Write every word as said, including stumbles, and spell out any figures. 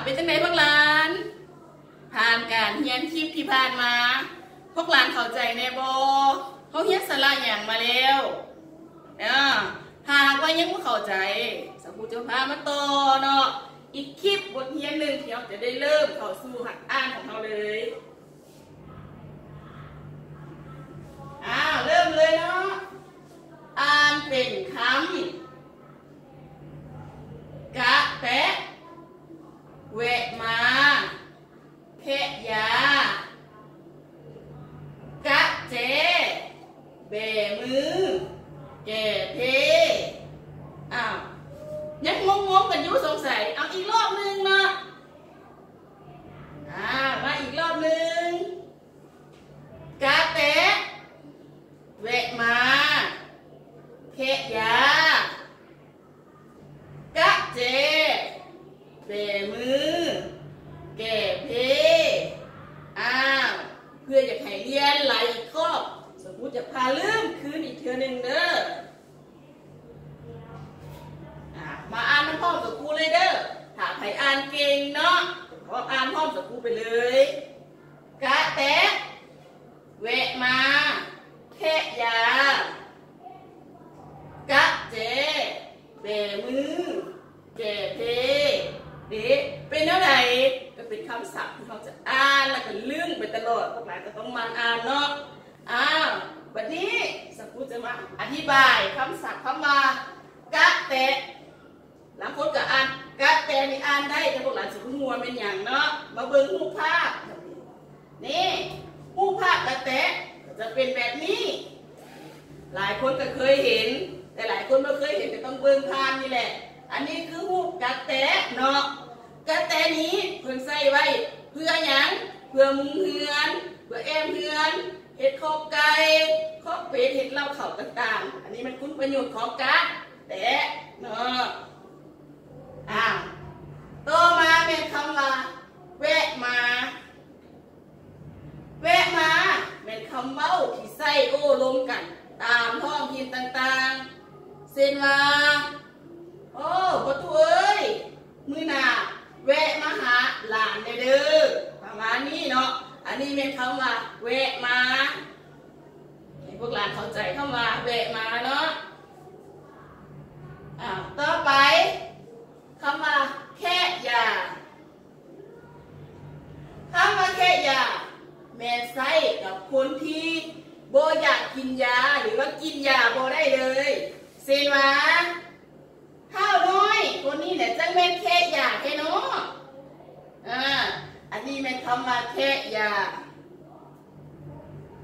เป็นจังไดพวกหลานผ่านการเรียนคลิปที่ผ่านมาพวกหลานเข้าใจแน่บ่เขาเรียนสาระอย่างมาแล้วเนาะหากว่ายังไม่เข้าใจสกูจะพามาต่อเนาะอีกคลิปบทเรียนหนึ่งที่เราจะได้เริ่มเข้าสู่หัดอ่านของเราเลยอ้าวเริ่มเลยเนาะอ่านเป็นคำกะแปะแวะมาแค่ยากะเจเบมือแก่เพอ้าวยังงงงกันอยู่สงสัยเอาอีกรอบนึงเนาะอ่ามาอีกรอบนึงกะเตะแวะมาแค่ยากะเจเบมือแก่เพอ้าวเพื่อจะให้เรียนหลายอีกข้อสมมติจะพาลืมคืนอีกเทื่อนึงเด้อมาอ่านพร้อมกับครูเลยเด้อถ้าใครอ่านเก่งเนาะก็อ่านพร้อมกับครูไปเลยกะแตะแวะมาแค่ยากะเจเบมือแก่เพเด็กเป็นเท่าไหร่ก็เป็นคำศัพท์ที่เขาจะอ่านแล้วก็ลืมไปตลอดพวกหลานก็ต้องมาอ่านเนาะอ้าววันนี้สักครู่จะมาอธิบายคำศัพท์คำว่ากะแตะหลังคนก็อ่านกะแตนี่อ่านได้แต่พวกหลานสิหัวเป็นอย่างเนาะมาเบิ่งรูปภาพนี่รูปภาพกะแตะจะเป็นแบบนี้หลายคนก็เคยเห็นแต่หลายคนไม่เคยเห็นก็ต้องเบิ่งผ่านนี่แหละอันนี้คือรูปกะแตะเนาะกะแตนี้เพิ่นใส่ไว้เพื่อหยังเพื่อมุงเฮือนเพื่อแอมเฮือนเห็ดข้อไก่ข้อเป็ดเห็ดเหล้าเข่าต่างๆอันนี้มันคุณประโยชน์ของกะแตะเนาะอ้าวต่อมาเป็นคำว่าแวะมาแวะมาเป็นคำเว้าที่ใส่โอ้ลมกันตามท้องถิ่นต่างๆเช่นว่าโอ้พ่อตัวเอ้ยมือหนาแวะมาหาหลานเด้อประมาณนี้เนาะอันนี้เป็นคำว่าแวะมาให้พวกหลานเข้าใจคำว่าแวะมาเนาะอ่าต่อไปคำว่าแค่ยาคำว่าแค่ยาแม่นไส้กับคนที่โบอยากกินยาหรือว่ากินยาโบได้เลยเซนว่าข้าวน้อยคนนี้เนี่ยจังแม่นแค่ยาแค่เนาะอ่าอันนี้แม่นคำว่าแค่ยา